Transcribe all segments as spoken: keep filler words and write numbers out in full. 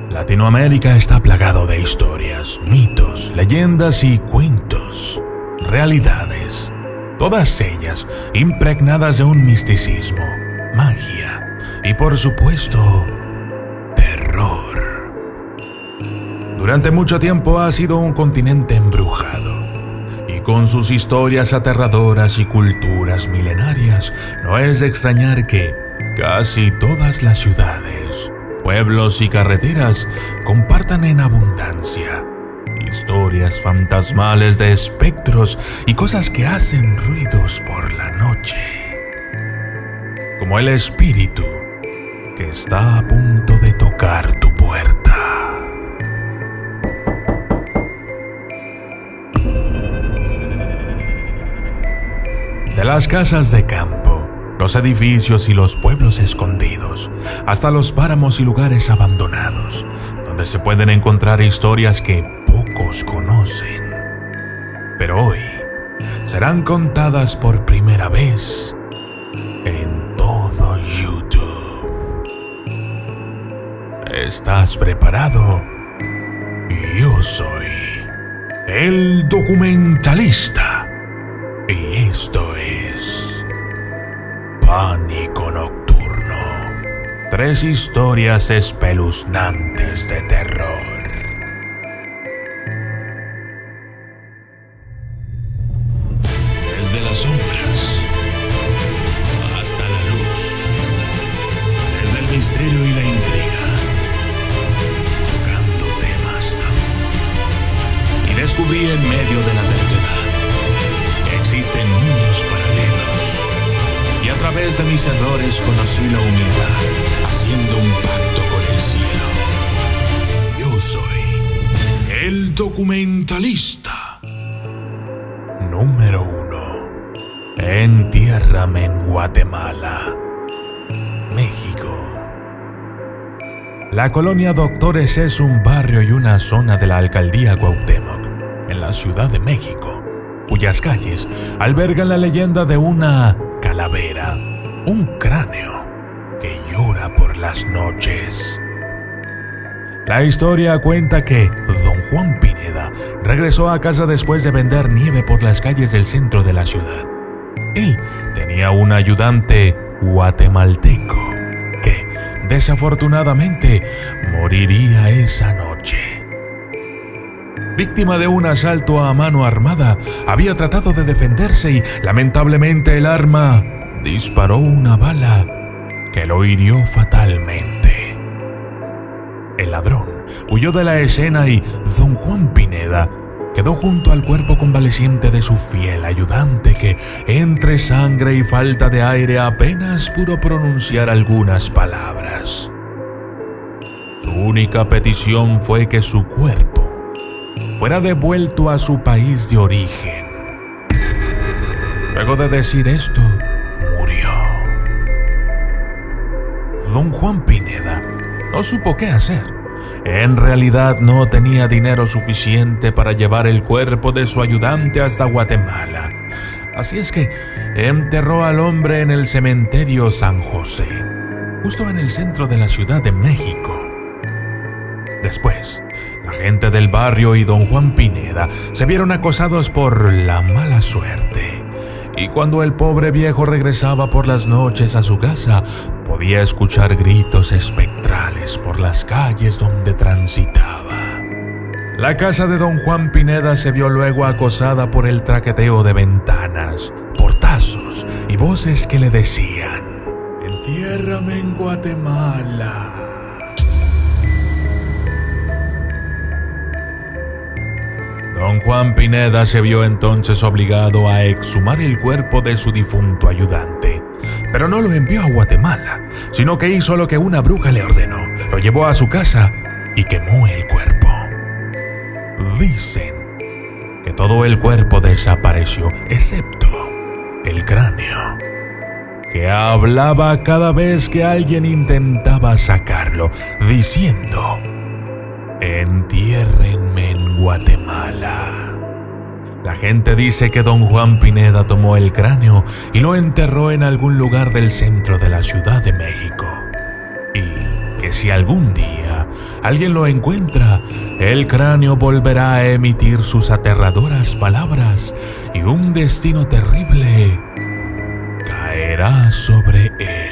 Latinoamérica está plagado de historias, mitos, leyendas y cuentos, realidades, todas ellas impregnadas de un misticismo, magia y, por supuesto, terror. Durante mucho tiempo ha sido un continente embrujado, y con sus historias aterradoras y culturas milenarias, no es de extrañar que casi todas las ciudades, pueblos y carreteras compartan en abundancia historias fantasmales de espectros y cosas que hacen ruidos por la noche, como el espíritu que está a punto de tocar tu puerta. De las casas de campo, los edificios y los pueblos escondidos, hasta los páramos y lugares abandonados, donde se pueden encontrar historias que pocos conocen. Pero hoy serán contadas por primera vez en todo YouTube. ¿Estás preparado? Yo soy el documentalista. Y esto es Pánico Nocturno. Tres historias espeluznantes de terror. Desde las sombras hasta la luz. Desde el misterio y la intriga. Tocando temas tabú. Y descubrí en medio de la terquedad existen mundos paralelos, y a través de mis errores conocí la humildad, haciendo un pacto con el cielo. Yo soy el documentalista número uno. Entiérrame en Guatemala, México. La colonia Doctores es un barrio y una zona de la alcaldía Cuauhtémoc, en la Ciudad de México, cuyas calles albergan la leyenda de una calavera, un cráneo que llora por las noches. La historia cuenta que don Juan Pineda regresó a casa después de vender nieve por las calles del centro de la ciudad. Él tenía un ayudante guatemalteco que, desafortunadamente, moriría esa noche. Víctima de un asalto a mano armada, había tratado de defenderse y, lamentablemente, el arma disparó una bala que lo hirió fatalmente. El ladrón huyó de la escena y don Juan Pineda quedó junto al cuerpo convaleciente de su fiel ayudante que, entre sangre y falta de aire, apenas pudo pronunciar algunas palabras. Su única petición fue que su cuerpo fuera devuelto a su país de origen. Luego de decir esto, murió. Don Juan Pineda no supo qué hacer. En realidad no tenía dinero suficiente para llevar el cuerpo de su ayudante hasta Guatemala. Así es que enterró al hombre en el cementerio San José, justo en el centro de la Ciudad de México. Después, la gente del barrio y don Juan Pineda se vieron acosados por la mala suerte. Y cuando el pobre viejo regresaba por las noches a su casa, podía escuchar gritos espectrales por las calles donde transitaba. La casa de don Juan Pineda se vio luego acosada por el traqueteo de ventanas, portazos y voces que le decían: "Entiérrame en Guatemala". Don Juan Pineda se vio entonces obligado a exhumar el cuerpo de su difunto ayudante, pero no lo envió a Guatemala, sino que hizo lo que una bruja le ordenó: lo llevó a su casa y quemó el cuerpo. Dicen que todo el cuerpo desapareció, excepto el cráneo, que hablaba cada vez que alguien intentaba sacarlo, diciendo: "Entiérrenme en Guatemala". La gente dice que don Juan Pineda tomó el cráneo y lo enterró en algún lugar del centro de la Ciudad de México. Y que si algún día alguien lo encuentra, el cráneo volverá a emitir sus aterradoras palabras y un destino terrible caerá sobre él.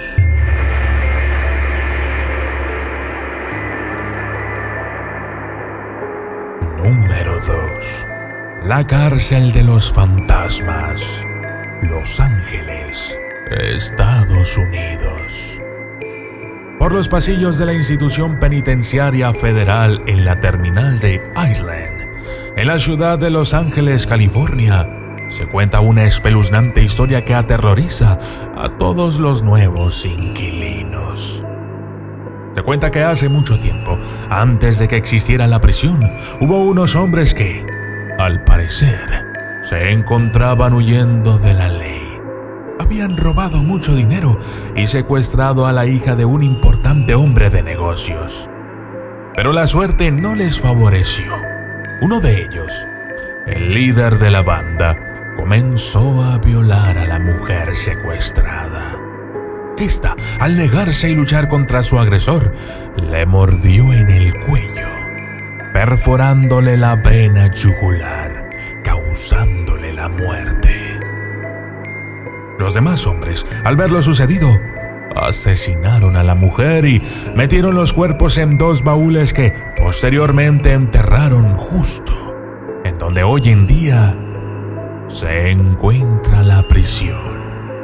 Número dos. La cárcel de los fantasmas. Los Ángeles, Estados Unidos. Por los pasillos de la institución penitenciaria federal en la terminal de Island, en la ciudad de Los Ángeles, California, se cuenta una espeluznante historia que aterroriza a todos los nuevos inquilinos. Se cuenta que hace mucho tiempo, antes de que existiera la prisión, hubo unos hombres que, al parecer, se encontraban huyendo de la ley. Habían robado mucho dinero y secuestrado a la hija de un importante hombre de negocios. Pero la suerte no les favoreció. Uno de ellos, el líder de la banda, comenzó a violar a la mujer secuestrada. Esta, al negarse y luchar contra su agresor, le mordió en el cuello, perforándole la vena yugular, causándole la muerte. Los demás hombres, al ver lo sucedido, asesinaron a la mujer y metieron los cuerpos en dos baúles que posteriormente enterraron justo en donde hoy en día se encuentra la prisión.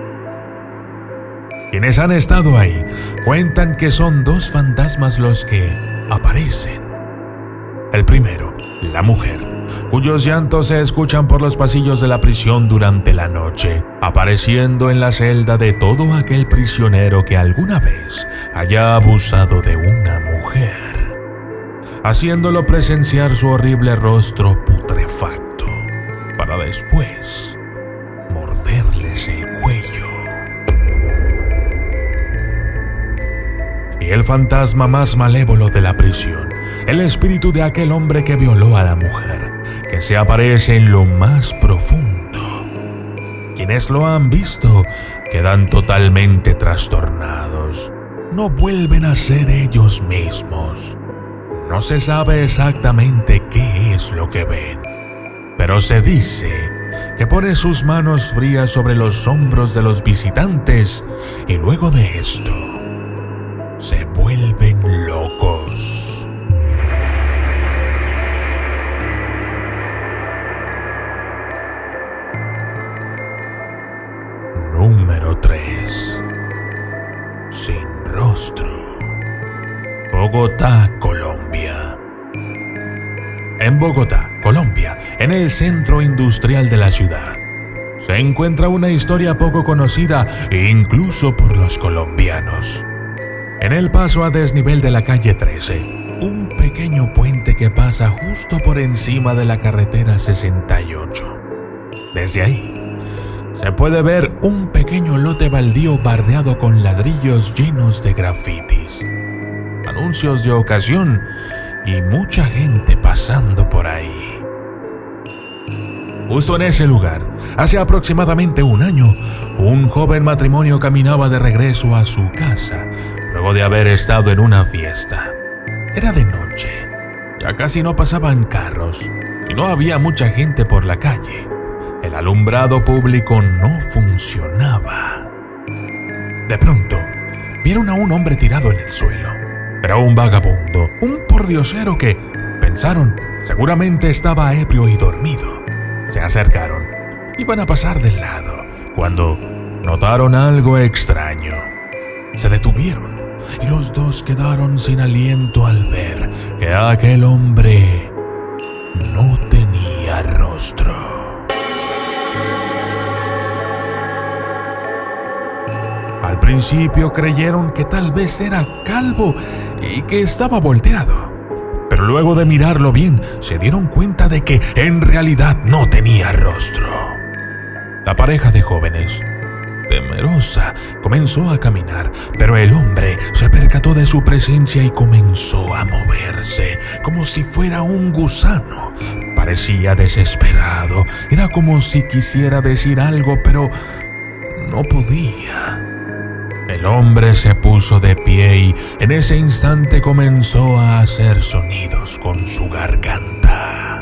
Quienes han estado ahí cuentan que son dos fantasmas los que aparecen. El primero, la mujer, cuyos llantos se escuchan por los pasillos de la prisión durante la noche, apareciendo en la celda de todo aquel prisionero que alguna vez haya abusado de una mujer, haciéndolo presenciar su horrible rostro putrefacto, para después morderles el cuello. Y el fantasma más malévolo de la prisión, el espíritu de aquel hombre que violó a la mujer, que se aparece en lo más profundo. Quienes lo han visto quedan totalmente trastornados. No vuelven a ser ellos mismos. No se sabe exactamente qué es lo que ven, pero se dice que pone sus manos frías sobre los hombros de los visitantes y luego de esto se vuelven locos. Número tres. Sin rostro. Bogotá, Colombia. En Bogotá, Colombia, en el centro industrial de la ciudad, se encuentra una historia poco conocida incluso por los colombianos. En el paso a desnivel de la calle trece, un pequeño puente que pasa justo por encima de la carretera sesenta y ocho. Desde ahí, se puede ver un pequeño lote baldío bardeado con ladrillos llenos de grafitis, anuncios de ocasión y mucha gente pasando por ahí. Justo en ese lugar, hace aproximadamente un año, un joven matrimonio caminaba de regreso a su casa, luego de haber estado en una fiesta. Era de noche, ya casi no pasaban carros y no había mucha gente por la calle. El alumbrado público no funcionaba. De pronto, vieron a un hombre tirado en el suelo. Era un vagabundo, un pordiosero que, pensaron, seguramente estaba ebrio y dormido. Se acercaron, iban a pasar del lado, cuando notaron algo extraño. Se detuvieron y los dos quedaron sin aliento al ver que aquel hombre no tenía rostro. Al principio creyeron que tal vez era calvo y que estaba volteado, pero luego de mirarlo bien se dieron cuenta de que en realidad no tenía rostro. La pareja de jóvenes, temerosa, comenzó a caminar, pero el hombre se percató de su presencia y comenzó a moverse como si fuera un gusano. Parecía desesperado, era como si quisiera decir algo, pero no podía. El hombre se puso de pie y en ese instante comenzó a hacer sonidos con su garganta.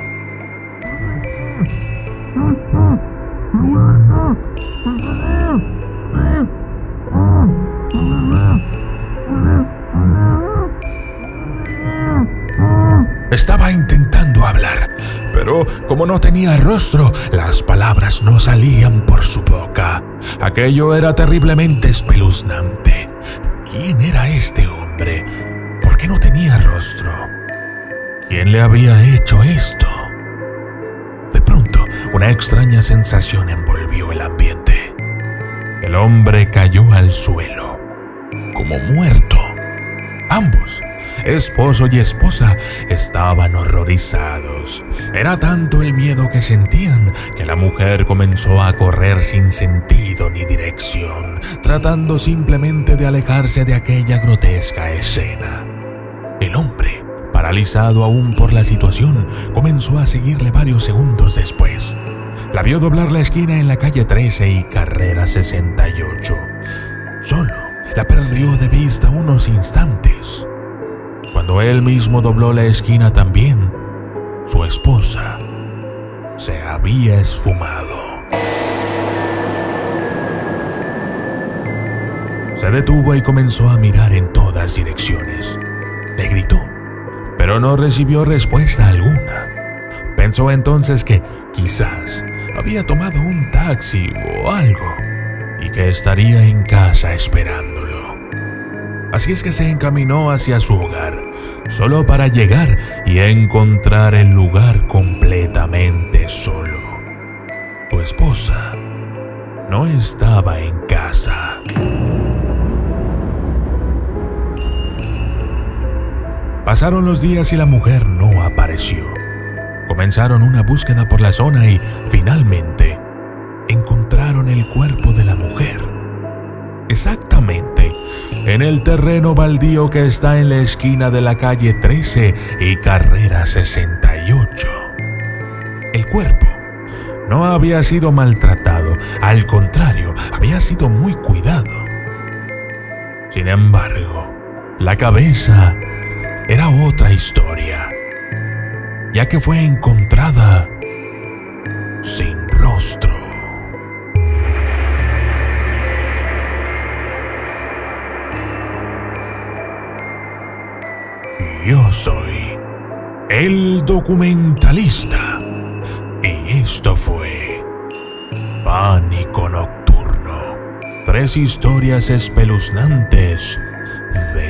Estaba intentando hablar, pero como no tenía rostro, las palabras no salían por su boca. Aquello era terriblemente espeluznante. ¿Quién era este hombre? ¿Por qué no tenía rostro? ¿Quién le había hecho esto? De pronto, una extraña sensación envolvió el ambiente. El hombre cayó al suelo, como muerto. Ambos, esposo y esposa, estaban horrorizados. Era tanto el miedo que sentían que la mujer comenzó a correr sin sentido ni dirección, tratando simplemente de alejarse de aquella grotesca escena. El hombre, paralizado aún por la situación, comenzó a seguirle varios segundos después. La vio doblar la esquina en la calle trece y carrera sesenta y ocho. Solo la perdió de vista unos instantes. Cuando él mismo dobló la esquina también, su esposa se había esfumado. Se detuvo y comenzó a mirar en todas direcciones. Le gritó, pero no recibió respuesta alguna. Pensó entonces que quizás había tomado un taxi o algo y que estaría en casa esperándolo. Así es que se encaminó hacia su hogar, solo para llegar y encontrar el lugar completamente solo. Su esposa no estaba en casa. Pasaron los días y la mujer no apareció. Comenzaron una búsqueda por la zona y, finalmente, encontraron el cuerpo de la mujer. Exactamente en el terreno baldío que está en la esquina de la calle trece y carrera sesenta y ocho. El cuerpo no había sido maltratado, al contrario, había sido muy cuidado. Sin embargo, la cabeza era otra historia, ya que fue encontrada sin rostro. Yo soy el documentalista y esto fue Pánico Nocturno. Tres historias espeluznantes de